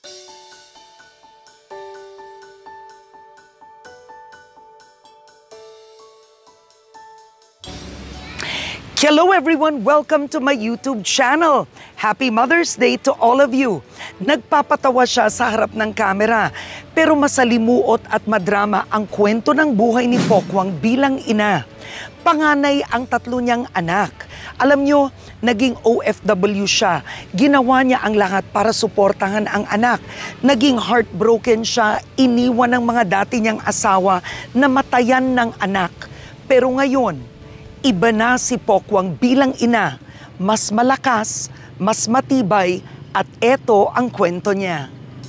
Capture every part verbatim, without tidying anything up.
Hello everyone! Welcome to my YouTube channel. Happy Mother's Day to all of you. Nagpapatawa siya sa harap ng kamera, pero masalimuot at madrama ang kwento ng buhay ni Pokwang bilang ina. Panganay ang tatlo niyang anak. Alam nyo, naging O F W siya. Ginawa niya ang lahat para suportahan ang anak. Naging heartbroken siya, iniwan ng mga dati niyang asawa na matayan ng anak. Pero ngayon, iba na si Pokwang bilang ina, mas malakas, mas matibay, at eto ang kwento niya.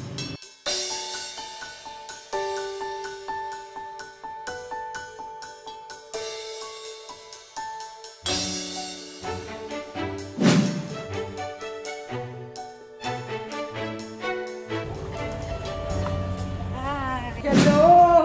Hello!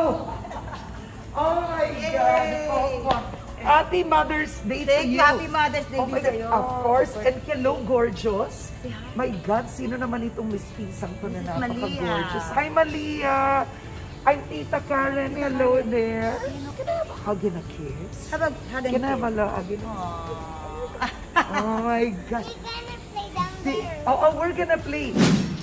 Oh my God, Pokwang! Happy Mother's Day to you. Happy Mother's Day oh to you. Of course. And hello, gorgeous. My God, sino naman itong mistisang to na napaka-gorgeous? Hi, Malia. I'm Tita Karen. Hello there. Can I have a hug and a kiss? How about hug and Can I have a hug and a Oh my God. We're gonna play down there. Oh, oh, we're gonna play.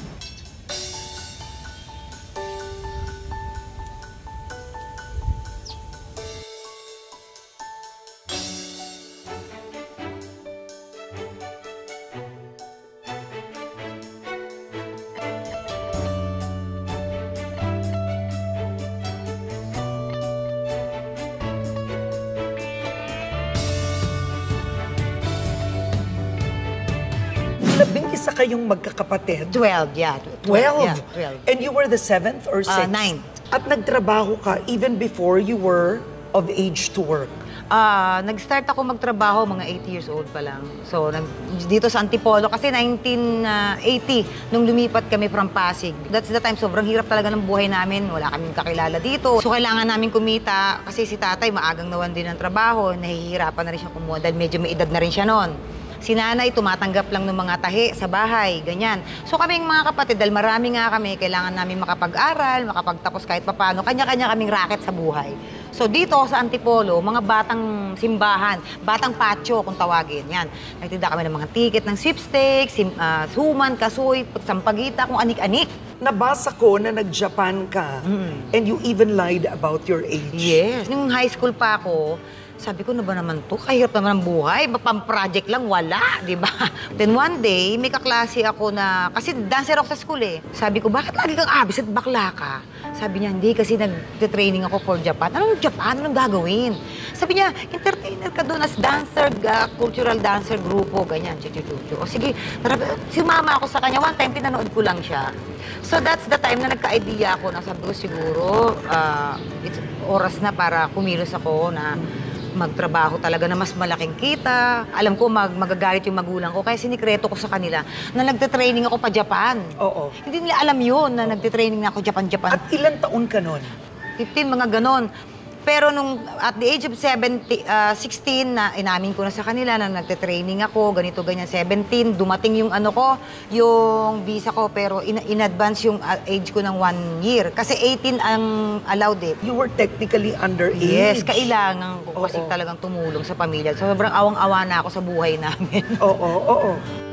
Labing isa kayong magkakapatid. Twelve, yeah. Twelve? Yeah, twelve. And you were the seventh or sixth? Uh, nine. At nagtrabaho ka even before you were of age to work? Ah, nag-start ako magtrabaho mga eight years old pa lang. So, nag, dito sa Antipolo, kasi nineteen eighty, nung lumipat kami from Pasig. That's the time, sobrang hirap talaga ng buhay namin. Wala kaming kakilala dito. So, kailangan namin kumita kasi si tatay maagang nawan din ng trabaho. Nahihirapan na rin siya kumuha dahil medyo may edad na rin siya noon. Si nanay, tumatanggap lang ng mga tahi sa bahay, ganyan. So kaming mga kapatid, dahil marami nga kami, kailangan namin makapag-aral, makapagtapos kahit papano, kanya-kanya kaming racket sa buhay. So dito sa Antipolo, mga batang simbahan, batang patio kung tawagin, yan. Nagtinda kami ng mga ticket ng sweepstakes, sim, uh, suman, kasoy, sampagita, kung anik-anik. Nabasa ko na nag-Japan ka, mm. and you even lied about your age. Yes. Nung high school pa ako, sabi ko, na ba naman to? Kahirap naman ang buhay. Pang-project lang, wala, di ba? Then one day, may kaklase ako na, kasi dancer ako sa school eh. Sabi ko, bakit lagi kang abis at bakla ka? Sabi niya, hindi, kasi nag-training ako for Japan. Anong Japan? Anong gagawin? Sabi niya, entertainer ka doon as dancer, uh, cultural dancer grupo, ganyan, chuchuchuchu. O sige, tara, sumama ako sa kanya. One time, pinanood ko lang siya. So that's the time na nagka-idea ako na sabi ko, siguro, uh, it's oras na para kumilos ako na magtrabaho talaga na mas malaking kita. Alam ko, mag magagalit yung magulang ko. Kaya sinikreto ko sa kanila na nagte-training ako pa Japan. Oo. Hindi nila alam yun na nagte-training na ako Japan-Japan. At ilang taon ka nun? fifteen, mga ganon. Pero nung at the age of seventeen, uh, sixteen, na inamin ko na sa kanila na nagte-training ako, ganito, ganyan, seventeen, dumating yung ano ko, yung visa ko, pero in, in advance yung age ko ng one year. Kasi eighteen ang allowed eh. You were technically underage. Yes, kailangan ko kasi oo. Talagang tumulong sa pamilya. So, sobrang awang-awa na ako sa buhay namin. Oo, oo, oo.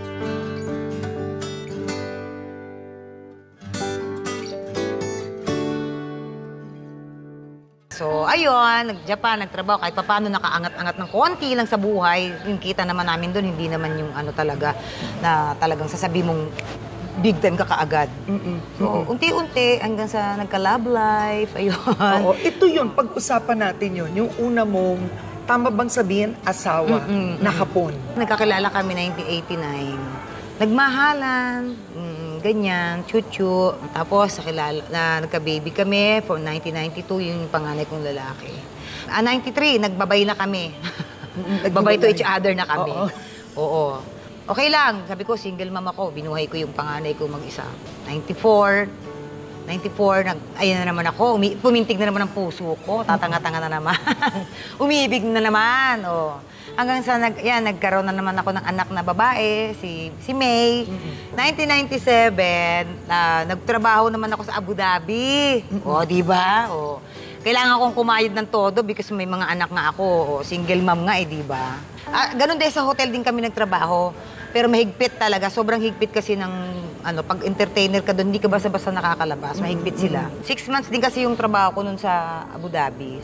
So, ayun, nag-Japan, nagtrabaho, kahit paano nakaangat-angat ng konti lang sa buhay. Yung kita naman namin doon, hindi naman yung ano talaga, na talagang sasabi mong big time ka kaagad. Mm-mm. So, unti-unti, hanggang sa nagka-love life, ayun. Oo, ito yun, pag-usapan natin yun, yung una mong, tama bang sabihin, asawa Mm-mm. na Hapon? Nagkakilala kami nineteen eighty-nine. Nagmahalan, mm, ganyan, chuchu. Tapos, nakilala, na, nagka-baby kami for nineteen ninety-two, yung panganay kong lalaki. Ah, ninety-three, nagbabay na kami. Nagbabay to each other na kami. Oo. Oo. Okay lang. Sabi ko, single mom ako. Binuhay ko yung panganay ko mag-isa. ninety-four, ninety-four, nag, ayun na naman ako, umi, pumintig na naman ang puso ko, tatanga-tanga na naman. Umiibig na naman, oh. Hanggang sa, nag, yan, nagkaroon na naman ako ng anak na babae, si, si May. Mm-hmm. nineteen ninety-seven, uh, nagtrabaho naman ako sa Abu Dhabi. Mm-hmm. O, di ba? O, kailangan kong kumayod ng todo because may mga anak nga ako. O, single mom nga eh, di ba? Ah, ganun din sa hotel din kami nagtrabaho. Pero mahigpit talaga. Sobrang higpit kasi ng, ano, pag entertainer ka doon, hindi ka basta-basta nakakalabas. Mahigpit sila. Six months din kasi yung trabaho ko nun sa Abu Dhabi.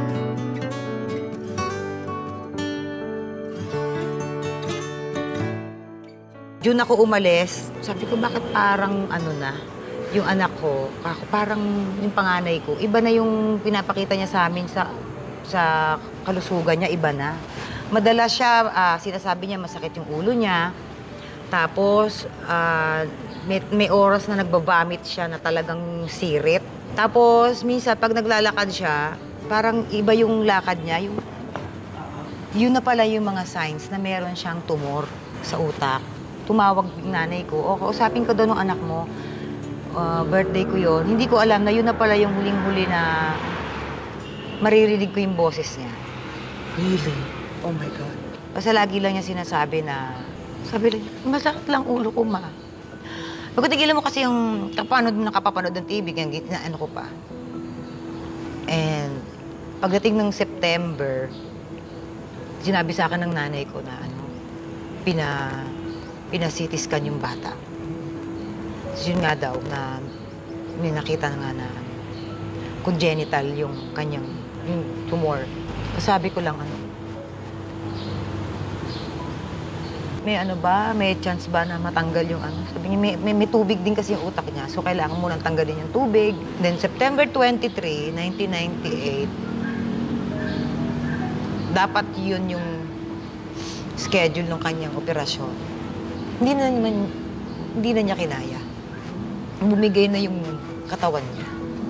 June ako umalis. Sabi ko, bakit parang, ano na, yung anak ko, parang yung panganay ko, iba na yung pinapakita niya sa amin sa, sa kalusugan niya, iba na. Madalas siya, uh, sinasabi niya masakit yung ulo niya. Tapos, uh, may, may oras na nagbabamit siya na talagang sirit. Tapos, minsan, pag naglalakad siya, parang iba yung lakad niya. Yung, yun na pala yung mga signs na meron siyang tumor sa utak. Tumawag yung nanay ko, o kausapin ko doon ng anak mo. Uh, birthday ko yun. Hindi ko alam na yun na pala yung huling-huli na maririnig ko yung boses niya. Really? Oh my God. Kasi lagi lang niya sinasabi na, sabi lang, masakit lang ulo ko, ma. Pagkatigilan mo kasi yung kapanood mo nakapapanood ng T V, kaya na ano ko pa. And pagdating ng September, sinabi sa akin ng nanay ko na ano, pina, pina-C T scan yung bata. So, yun nga daw na may nakita na nga na congenital yung kanyang yung tumor. Sabi ko lang ano, may ano ba, may chance ba na matanggal yung ano? Sabi niya, may, may, may tubig din kasi yung utak niya. So, kailangan mo nang tanggalin yung tubig. Then, September twenty-third, nineteen ninety-eight, dapat yun yung schedule ng kanyang operasyon. Hindi na naman, hindi na niya kinaya. Bumigay na yung katawan niya.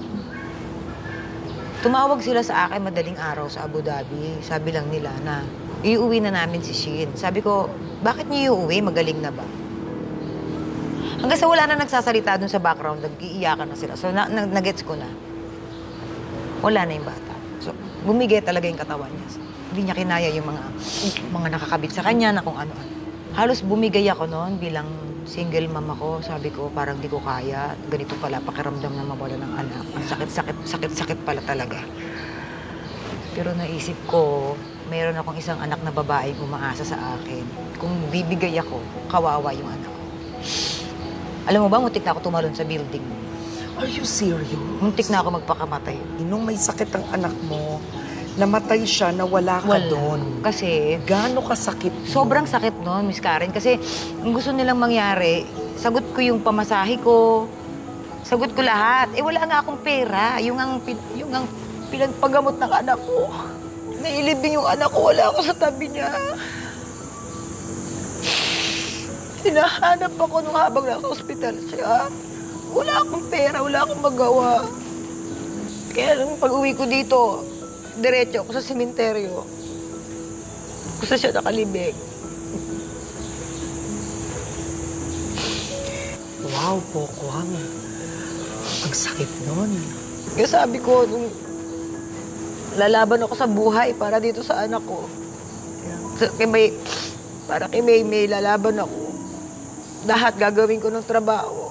Tumawag sila sa akin madaling araw sa Abu Dhabi. Sabi lang nila na, iuwi na namin si Shin. Sabi ko, bakit niyo iuwi? Magaling na ba? Hanggang sa wala na nagsasalita dun sa background, nag-iiyakan na sila. So, na, na, nagets ko na. Wala na yung bata. So, bumigay talaga yung katawan niya. So, hindi niya kinaya yung mga, mga nakakabit sa kanya na kung ano-ano. Halos bumigay ako noon bilang single mom ako. Sabi ko, parang di ko kaya. Ganito pala, pakiramdam na mawala ng anak. Sakit-sakit, sakit-sakit pala talaga. Pero naisip ko, mayroon akong isang anak na babaeng umaasa sa akin. Kung bibigay ako, kawawa yung anak ko. Alam mo ba, muntik na ako tumalon sa building. Are you serious? Muntik na ako magpakamatay. Nung may sakit ang anak mo, namatay siya na wala ka Wala. doon. Kasi, Gaano kasakit yun? sobrang sakit noon, Miss Karen. Kasi, ang gusto nilang mangyari, sagot ko yung pamasahe ko, sagot ko lahat. Eh, wala nga akong pera. Yung ang, pin- yung ang pinagpagamot ng anak ko. Nailibing yung anak ko, wala ako sa tabi niya. Hinahanap ako nung habang nasa ospital siya. Wala akong pera, wala akong magawa. Kaya nung pag-uwi ko dito, diretso ako sa sementeryo. Kung saan siya nakalibing. Wow, Pokwang. Ang sakit nun. Kaya sabi ko, nung lalaban ako sa buhay para dito sa anak ko. Sa, kay May, para kay May, May, lalaban ako. Lahat gagawin ko ng trabaho.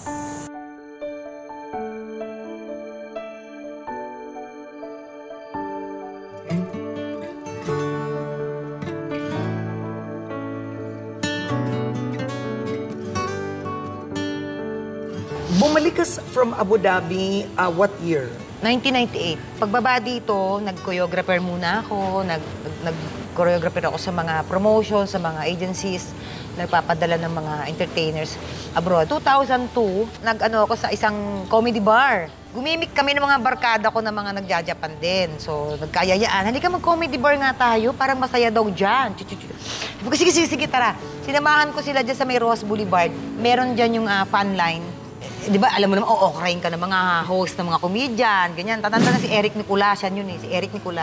Bumalik ka sa- from Abu Dhabi, uh, what year? nineteen ninety-eight. Pagbaba dito, nag-choreographer muna ako, nag, nag, nag-choreographer ako sa mga promotions, sa mga agencies, nagpapadala ng mga entertainers abroad. two thousand two, nag-ano ako sa isang comedy bar. Gumimik kami ng mga barkada ko na mga nagja-Japan din. So, nagkayayaan. Halika mag-comedy bar nga tayo, parang masaya daw dyan. Sabi ko, sige, sige, sige, tara. Sinamahan ko sila dyan sa may Ross Boulevard. Meron dyan yung uh, fun line. Di ba, alam mo naman, o-okrayin ka ng mga host ng mga comedian, ganyan. Tatanda na si Eric Nicolas, yan yun eh, si Eric Nicolas.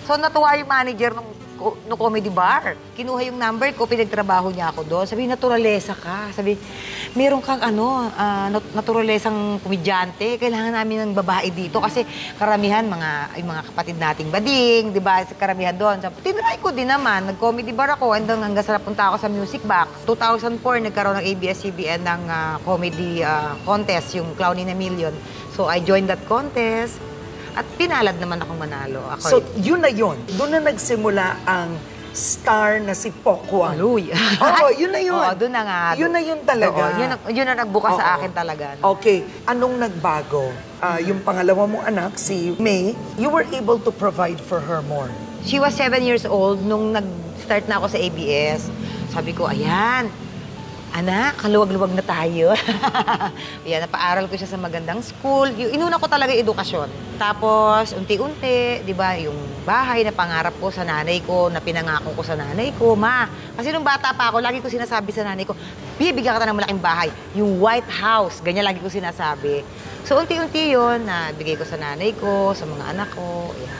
So natuwa yung manager nung, nung comedy bar. Kinuha yung number ko, pinagtrabaho niya ako doon. Sabi, naturalesa ka. Sabi, meron kang ano, uh, naturalesang komedyante. Kailangan namin ng babae dito kasi karamihan mga yung mga kapatid nating bading, di ba? Karamihan doon. So, tinry ko din naman. Nag-comedy bar ako hanggang hanggang sa napunta ako sa Music Box. two thousand four, nagkaroon ng A B S C B N ng uh, comedy uh, contest, yung Clown in a Million. So, I joined that contest. At pinalad naman akong manalo. Ako So, yun na yun. Doon na nagsimula ang star na si Pokwang. Aluy. Oo, yun na yun. Oo, doon na nga. Yun na yun talaga. Oo, yun, na- yun na nagbukas Oo. sa akin talaga. Okay, anong nagbago? Ah, yung pangalawa mong anak, si May, you were able to provide for her more. She was seven years old nung nag-start na ako sa A B S. Sabi ko, ayan, anak, kaluwag-luwag na tayo. Ayan, napaaral ko siya sa magandang school. Yung inuna ko talaga yung edukasyon. Tapos, unti-unti, di ba, yung bahay na pangarap ko sa nanay ko, na pinangako ko sa nanay ko, ma. Kasi nung bata pa ako, lagi ko sinasabi sa nanay ko, bibigyan kita ng malaking bahay. Yung White House, ganyan lagi ko sinasabi. So, unti-unti yun, na bigay ko sa nanay ko, sa mga anak ko. Ayan.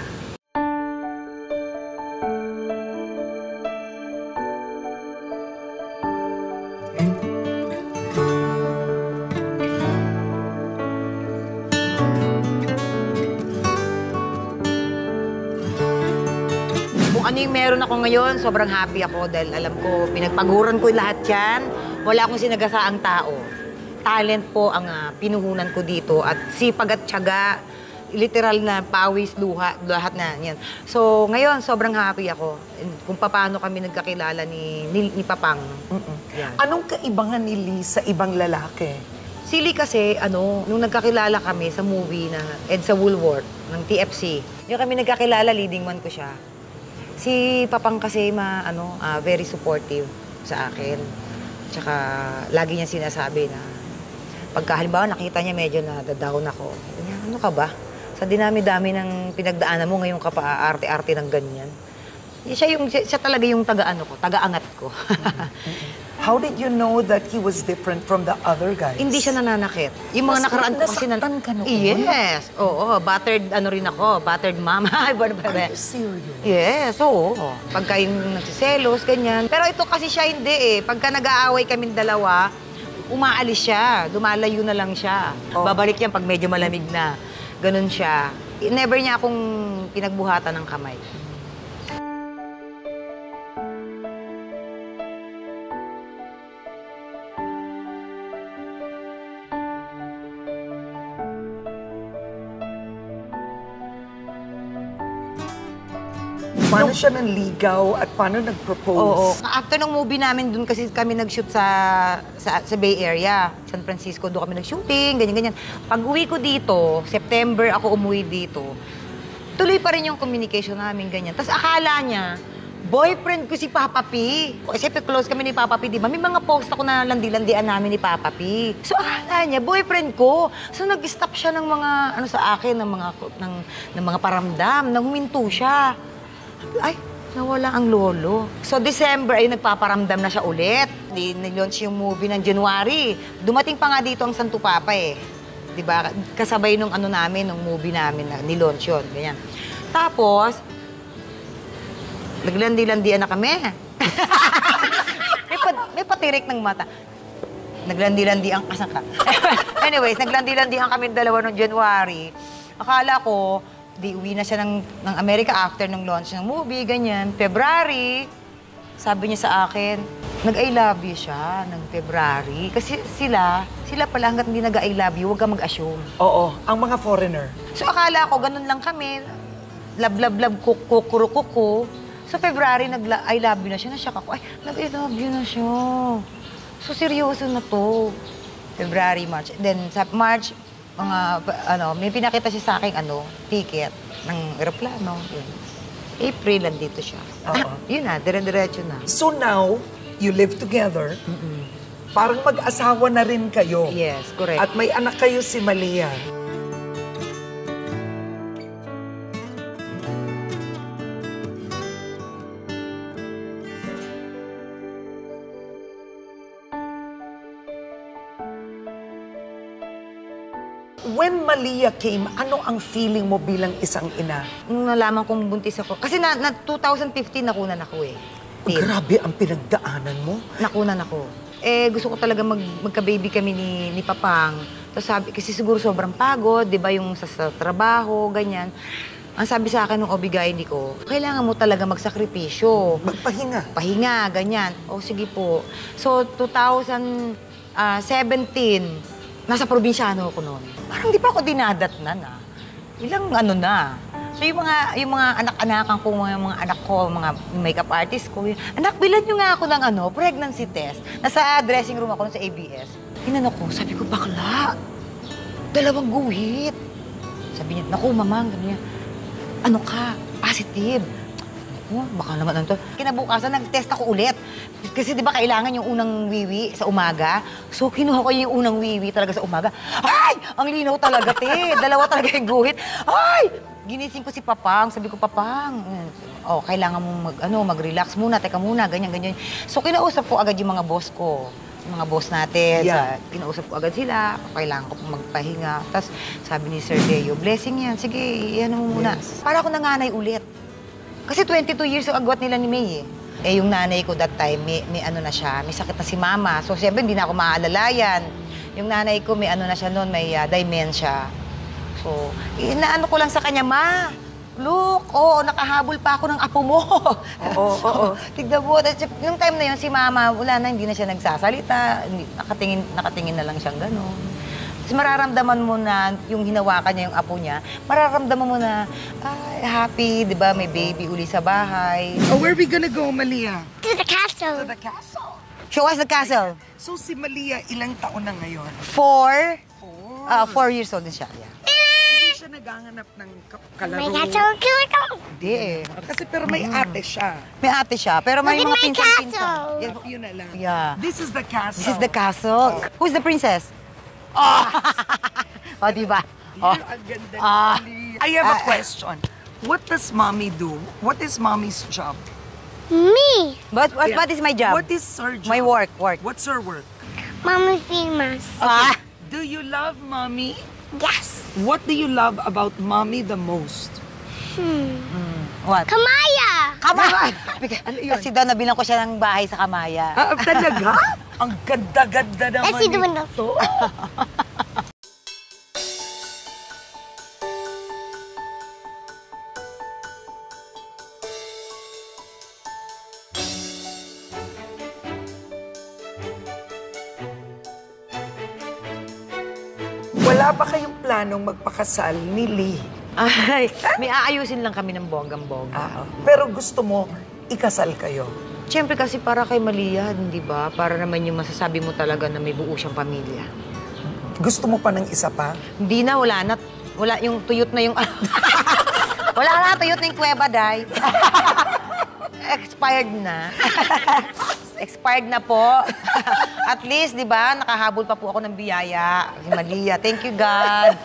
Ano yung meron ako ngayon, sobrang happy ako dahil alam ko, pinagpaguran ko lahat yan. Wala akong sinagasaang tao. Talent po ang uh, pinuhunan ko dito at sipag at tiyaga, literal na pawis, luha, lahat na yan. So, ngayon, sobrang happy ako kung paano kami nagkakilala ni, ni, ni Papang. Yan. Anong kaibangan ni Lee sa ibang lalaki? Si Lee kasi, ano, nung nagkakilala kami sa movie na Edsa Woolworth ng T F C, yung kami nagkakilala, leading man ko siya. Si Papang kasi ma, ano, uh, very supportive sa akin. Tsaka lagi niya sinasabi na pagka halimbawa nakita niya medyo na down ako. Niya, ano ka ba? Sa dinami-dami ng pinagdaanan mo ngayon ka pa arte-arte ng ganyan. Siya, yung, siya talaga yung taga-ano ko, taga-angat ko. How did you know that he was different from the other guys? Hindi siya nananakit. Yung mga Mas- nakaraan ko kasi... nasaktan ka noon? Yes. Oo. Battered, ano rin ako. Battered mama. Are you serious? Yes, oo. Pagka yung nagsiselos, ganyan. Pero ito kasi siya hindi eh. Pagka nag-aaway kaming dalawa, umaalis siya. Lumalayo na lang siya. Oh. Babalik yan pag medyo malamig na. Ganun siya. Never niya akong pinagbuhatan ng kamay. Paano siya nanligaw at paano nag-propose? Oo. After ng movie namin, dun kasi kami nag-shoot sa, sa, sa Bay Area, San Francisco. Doon kami nag-shooting, ganyan-ganyan. Pag uwi ko dito, September ako umuwi dito, tuloy pa rin yung communication namin, ganyan. Tapos akala niya, boyfriend ko si Papa P. Kasi close kami ni Papa P, di ba? May mga post ako na landi-landian namin ni Papa P. So akala niya, boyfriend ko. So nag-stop siya ng mga, ano sa akin, ng mga, ng, ng mga paramdam, nang huminto siya. Ay, nawala ang lolo. So, December ay nagpaparamdam na siya ulit. Ni-launch yung movie ng January. Dumating pa nga dito ang Santo Papa eh. Diba? Kasabay nung ano namin, nung movie namin na ni-launch yun. Ganyan. Tapos, naglandi-landian na kami. may, pa, may patirik ng mata. Naglandi-landian, asan ka? Anyways, naglandi-landian kami dalawa noong January. Akala ko, di uwi na siya ng, ng Amerika after ng launch ng movie, ganyan. February, sabi niya sa akin, nag-I love you siya ng February. Kasi sila, sila pala hanggat hindi nag-I love you, huwag ka mag-assume. Oo, ang mga foreigner. So akala ko, ganun lang kami. Lab-lab-lab, kukuro-kuko. So February, nag-I love you na siya. Nasyak ako, ay, nag-I love you na siya. So seryoso na to. February, March. Then sa March, mga, ano, may pinakita siya sa akin, ano, ticket ng aeroplano. Yun. April, nandito siya. Oo. Yun na, dire-diretso na. So now, you live together. Mm-mm. Parang mag-asawa na rin kayo. Yes, correct. At may anak kayo si Malia. when Malia came, ano ang feeling mo bilang isang ina? Nung nalaman kong buntis ako, kasi na, na two thousand fifteen nakunan ako eh. Tin. Grabe ang pinagdaanan mo. Nakunan ako. Eh, gusto ko talaga mag, magka-baby kami ni, ni Papang. Tapos sabi, kasi siguro sobrang pagod, di ba, yung sa, sa trabaho, ganyan. Ang sabi sa akin ng O B G Y N ko, kailangan mo talaga magsakripisyo. Magpahinga. Pahinga, ganyan. O, sige po. So, two thousand seventeen, nasa probinsyano ako noon. Parang di pa ako dinadatnan, ah. Ilang ano na. So, yung mga, yung mga anak-anakan ko, mga, mga anak ko, mga makeup artist ko, yung, anak, bilan nyo nga ako ng ano, pregnancy test. Nasa dressing room ako sa A B S. Hinano ko, sabi ko, bakla, dalawang guhit. Sabi niya, naku, mamang, sabi niya, ano ka, positive. Oh, baka naman ano to. Kinabukasan, nag-test ako ulit. Kasi di ba kailangan yung unang wiwi sa umaga? So, kinuha ko yung unang wiwi talaga sa umaga. Ay! Ang linaw talaga, te. Dalawa talaga yung guhit. Ay! Ginising ko si Papang. Sabi ko, Papang, oh, kailangan mong mag, ano, mag-relax muna. Teka muna, ganyan, ganyan. So, kinausap ko agad yung mga boss ko. Yung mga boss natin. Yeah. Sa, kinausap ko agad sila. Kailangan ko pong magpahinga. Tapos, sabi ni Sir Deo, blessing yan. Sige, yan mo muna. Yes. Para ako nanganay ulit. Kasi twenty-two years yung agwat nila ni May eh. Eh, yung nanay ko that time, may, may ano na siya, may sakit na si mama. So, siyempre, hindi na ako maalalayan. Yung nanay ko, may ano na siya noon, may uh, dementia. So, inaano ko lang sa kanya, Ma, look, oo, nakahabol pa ako ng apo mo. Oo, oo, oo. Tignan mo, yung time na yun, si mama, wala na, hindi na siya nagsasalita. Hindi, nakatingin, nakatingin na lang siyang gano'n. Tapos mararamdaman mo na yung hinawakan niya yung apo niya, mararamdaman mo na, ay, happy, di ba? May baby uli sa bahay. Oh, where are we gonna go, Malia? To the castle. To the castle. Show us the castle. So, si Malia, ilang taon na ngayon? Four, Four. uh, four years old din siya. Yeah. Hindi siya naghahanap ng ka- kalaro. My castle, killer go. Hindi eh. Kasi pero may ate siya. May ate siya, pero may Look at mga my pinsan-pinsan. castle. Yeah. Yun na lang. Yeah. This is the castle. This is the castle. Who's the princess? Oh! Oh, di ba? Oh. Ang ganda Ah. ni Malia. I have a question. What does mommy do? What is mommy's job? Me. But what, Yeah. what is my job? What is her job? My work, work. What's her work? Mama famous. Ah! Do you love mommy? Yes. What do you love about mommy the most? Hmm. What? Kamaya. Kamaya! Ano yun? Kasi daw nabilang ko siya ng bahay sa Kamaya. Ah, talaga? Ang ganda-ganda naman Let's see the window. ito. Wala ba kayong planong magpakasal ni Lee? Ay, may aayusin lang kami ng bonggang-bongga. Ah, pero gusto mo ikasal kayo? Siyempre kasi para kay Malia, di ba? Para naman yung masasabi mo talaga na may buo siyang pamilya. Gusto mo pa ng isa pa? Hindi na, wala na. Wala yung tuyot na yung... wala na, tuyot na yung kuweba, day. Expired na. Expired na po. At least, di ba, nakahabol pa po ako ng biyaya. Si Malia. Thank you, God.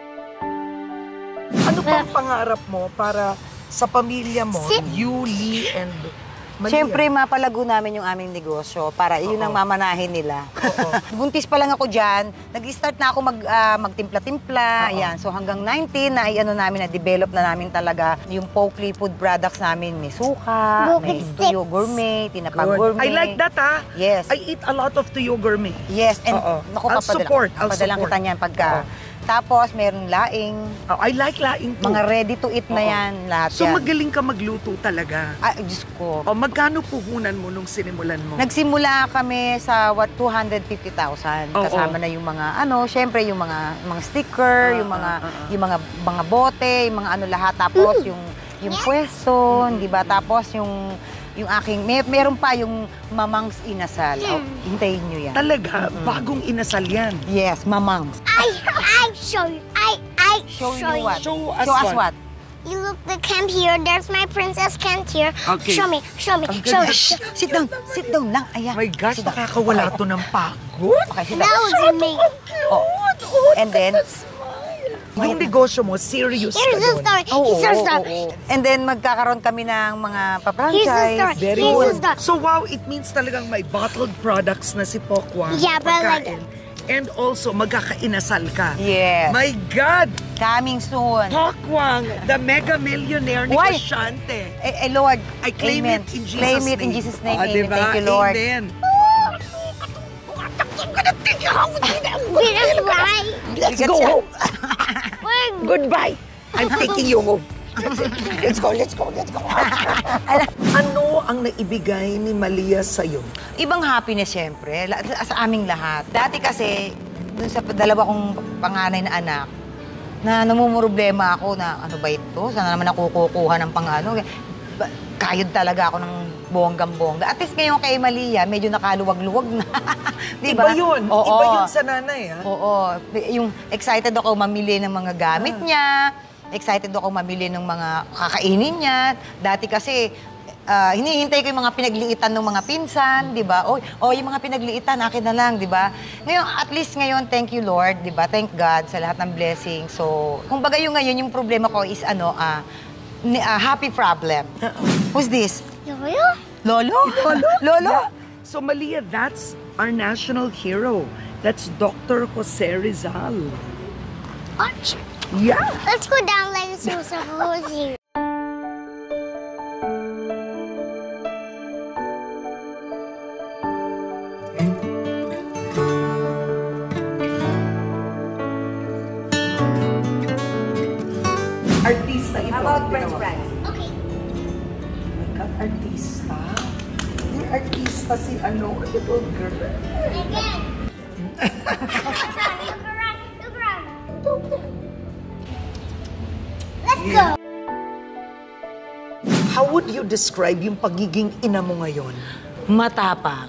Ano pang pangarap mo para sa pamilya mo, Si- you, Lee, and Malia? Siyempre, mapalago namin yung aming negosyo para yun ang mamanahin nila. Oo. Buntis pa lang ako dyan. Nag-start na ako mag, ah, magtimpla-timpla. Oo. Ayan. So hanggang nineteen, na ano namin, na-develop na namin talaga yung Pokely food products namin. May suka, Bukid may sticks. tuyo gourmet, tinapa Good. gourmet. I like that, ha? Yes. I eat a lot of tuyo gourmet. Yes, and Oo. naku, I'll papadala- support, I'll papadalang support. kita niyan pagka. Oo. Tapos, meron laing. Oh, I like laing too. Mga ready to eat na Oo. yan, lahat So yan. magaling ka magluto talaga. Ay, Diyos ko. O magkano puhunan mo nung sinimulan mo? Nagsimula kami sa what two hundred fifty thousand. Oo. Kasama na yung mga ano, syempre yung mga mga sticker, Ah, yung mga ah, ah. yung mga mga bote, yung mga ano lahat tapos yung yung pwesto, di ba? Tapos yung yung aking may meron pa yung Mamang's Inasal. Oh, hintayin niyo yan. Talaga, bagong inasal yan. Yes, Mamang's. I, I show you. I, I Show you what? Show us Show us what? what? You look the camp here. There's my princess camp here. Okay. Show me. Show me. Ang Show ganda. me. Shh, sit down. Sit down lang. Ayan. My gosh, Sit down. nakakawala to ng pagod. Okay, sit That down. was me. Oh. And then, Yung negosyo mo, serious Here's ka the doon. story. Oo, Here's the oo, story. oo. And then, magkakaroon kami ng mga Here's the pa-franchise. story. Very Here's good. the story. So wow, it means talagang may bottled products na si Pokwa. Yeah, but like- pagkain. And also, magkakainasal ka. Yes. My God! Coming soon. Pakwang, the mega millionaire ni Why? Kosyante. Eh, eh, Lord, I claim amen. it in Jesus' Claim it name. in Jesus' name. Ah, Amen. diba? Thank you, Lord. Amen. We don't fly. Let's go home. We're Goodbye. I'm taking you home. Let's go, let's go, let's go. Ano ang naibigay ni Malia sa'yo? Ibang happiness, syempre, la- sa aming lahat. Dati kasi, dun sa dalawa kong panganay na anak, na namumroblema ako na, ano ba ito? Sana naman ako kukuha ng pang-ano. Ba- Kayod talaga ako ng bonggang-bongga. At least ngayon kay Malia, medyo nakaluwag-luwag na. Di ba? Iba yun. Oo. Iba yun sa nanay, ha? Oo. Yung excited ako mamili ng mga gamit niya. Excited ako mamili ng mga kakainin niya. Dati kasi, ah, hinihintay ko yung mga pinagliitan ng mga pinsan, di ba? O, o yung mga pinagliitan, akin na lang, di ba? Ngayon, at least ngayon, thank you Lord, di ba? Thank God sa lahat ng blessing. So, kumbaga yung ngayon, yung problema ko is ano, ah, ni- ah, happy problem. Who's this? Lolo? Lolo? Lolo? Lolo? Yeah. So, Malia, that's our national hero. That's Doctor Jose Rizal. What? Yeah. Let's go down like it's supposed to. Artista ito. ginawa. fries? Okay. Kat artista. Yung artista si ano, little girl. Again. Look around. Look around. Look around. Let's go. How would you describe yung pagiging ina mo ngayon? Matapang.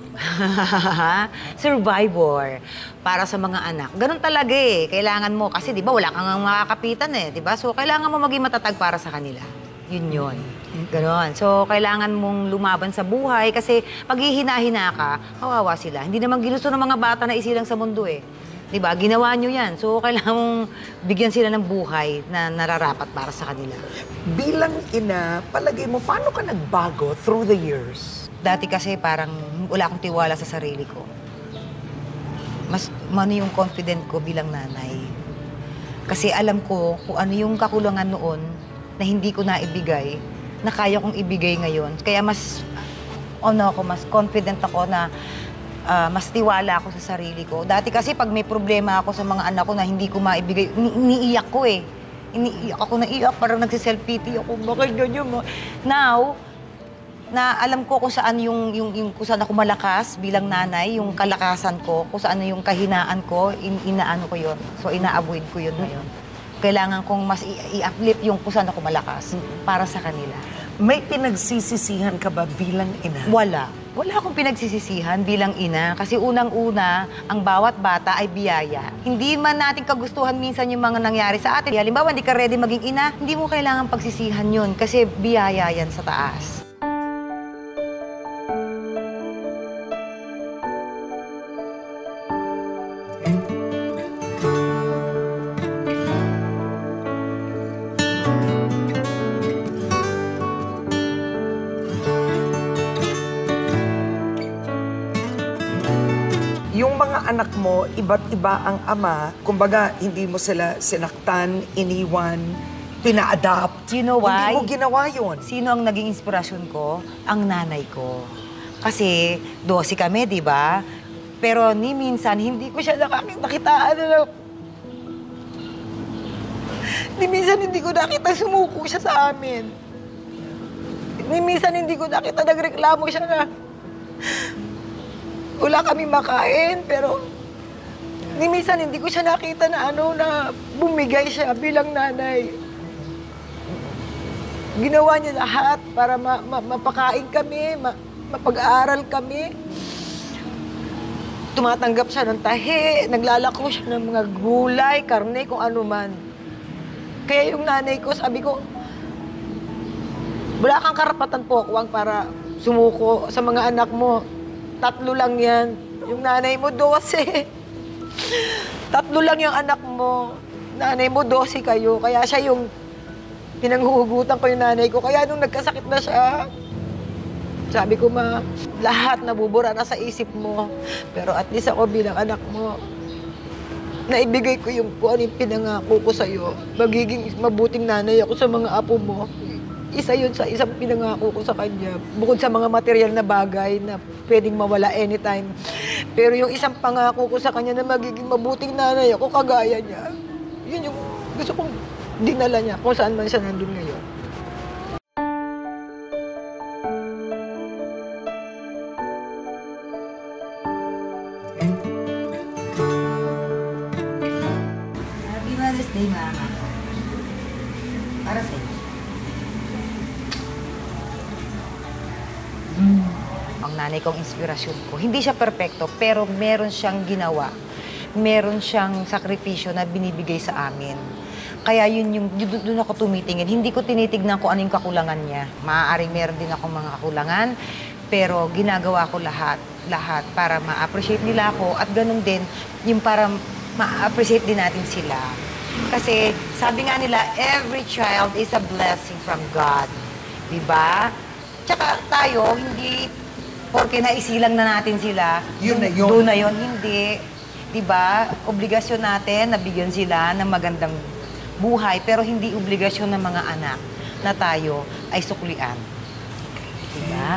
Survivor. Para sa mga anak. Ganun talaga eh. Kailangan mo, kasi di ba wala kang makakapitan eh. Di ba? So, kailangan mo maging matatag para sa kanila. Yun yun. Ganon. So, kailangan mong lumaban sa buhay kasi pag hihina-hina ka, kawawa sila. Hindi naman ginusto ng mga bata na isilang sa mundo eh. Di ba? Ginawa nyo yan. So, kailangan mong bigyan sila ng buhay na nararapat para sa kanila. Bilang ina, palagay mo, paano ka nagbago through the years? Dati kasi parang wala akong tiwala sa sarili ko. Mas ano yung confident ko bilang nanay. Kasi alam ko kung ano yung kakulangan noon na hindi ko naibigay, na kaya kong ibigay ngayon. Kaya mas, ano ako, mas confident ako na ah, mas tiwala ako sa sarili ko. Dati kasi pag may problema ako sa mga anak ko na hindi ko maibigay, ni- iniiyak ko eh. Iniiyak ako na iyak, parang nagsiself-pity ako. Bakit ganyan mo? Now, na alam ko kung saan yung, yung, yung kung saan ako malakas bilang nanay, yung kalakasan ko, kung saan yung kahinaan ko, in, inaano ko yun. So, ina-avoid ko yun ngayon. Kailangan kong mas i- i-uplift yung kung saan ako malakas para sa kanila. May pinagsisisihan ka ba bilang ina? Wala. Wala akong pinagsisisihan bilang ina kasi unang-una, ang bawat bata ay biyaya. Hindi man natin kagustuhan minsan yung mga nangyari sa atin. Halimbawa, hindi ka ready maging ina, hindi mo kailangan pagsisihan yun kasi biyaya yan sa taas. Yung mga anak mo, iba't iba ang ama. Kumbaga, hindi mo sila sinaktan, iniwan, pina-adapt. You know why? Hindi mo ginawa yun. Sino ang naging inspirasyon ko? Ang nanay ko. Kasi dose kami, di ba? Pero ni minsan, hindi ko siya nakakita-kitaan na... Ni minsan, hindi ko nakita sumuko siya sa amin. Ni minsan, hindi ko nakita nagreklamo siya na... Wala kami makain, pero... Ni minsan, hindi ko siya nakita na ano, na bumigay siya bilang nanay. Ginawa niya lahat para ma ma mapakain kami, ma mapag-aaral kami. Tumatanggap siya ng tahi, naglalako siya ng mga gulay, karne, kung ano man. Kaya yung nanay ko, sabi ko, wala kang karapatan po, Kwang, para sumuko sa mga anak mo. Tatlo lang yan. Yung nanay mo, dose. Tatlo lang yung anak mo. Nanay mo, dose kayo. Kaya siya yung pinanghuhugutan ko yung nanay ko. Kaya nung nagkasakit na siya, sabi ko, ma, lahat nabubura na sa isip mo. Pero at least ako bilang anak mo, naibigay ko yung kung ano yung pinangako ko sa'yo. Magiging mabuting nanay ako sa mga apo mo. Isa yun sa isang pinangako ko sa kanya. Bukod sa mga material na bagay na pwedeng mawala anytime. Pero yung isang pangako ko sa kanya na magiging mabuting nanay ako, kagaya niya. Yun yung gusto kong dinala niya kung saan man siya nandun ngayon. Happy Mother's Day, Mama. Para sa inyo. Mm. Ang nanay kong inspirasyon ko. Hindi siya perpekto, pero meron siyang ginawa. Meron siyang sakripisyo na binibigay sa amin. Kaya yun yung, doon ako tumitingin. Hindi ko tinitignan kung ano yung kakulangan niya. Maaaring meron din akong mga kakulangan, pero ginagawa ko lahat, lahat para ma-appreciate nila ako at ganun din yung para ma-appreciate din natin sila. Kasi sabi nga nila, every child is a blessing from God. Diba? Tsaka tayo, hindi porke naisilang na natin sila, Yun na yun. doon na yun, hindi. Diba? Obligasyon natin na bigyan sila ng magandang buhay, pero hindi obligasyon ng mga anak na tayo ay suklian. Diba?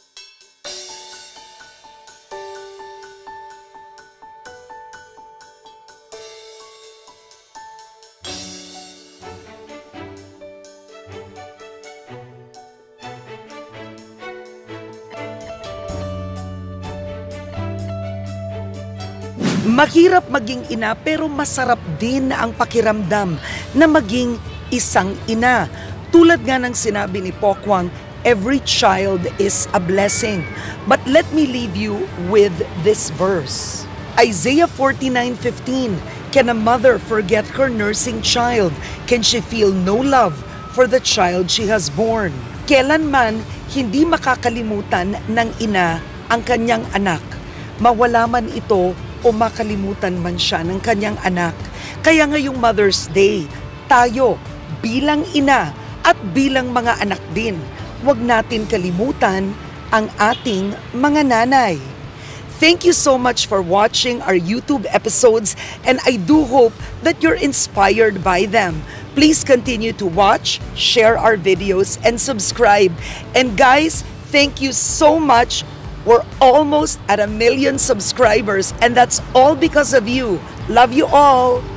Mahirap maging ina pero masarap din ang pakiramdam na maging isang ina. Tulad nga ng sinabi ni Pokwang, every child is a blessing. But let me leave you with this verse. Isaiah forty-nine fifteen, can a mother forget her nursing child? Can she feel no love for the child she has born? Kailanman hindi makakalimutan ng ina ang kanyang anak. Mawala man ito o makalimutan man siya ng kanyang anak. Kaya ngayong Mother's Day, tayo bilang ina at bilang mga anak din, huwag natin kalimutan ang ating mga nanay. Thank you so much for watching our YouTube episodes and I do hope that you're inspired by them. Please continue to watch, share our videos, and subscribe. And guys, thank you so much. We're almost at a million subscribers and that's all because of you. Love you all.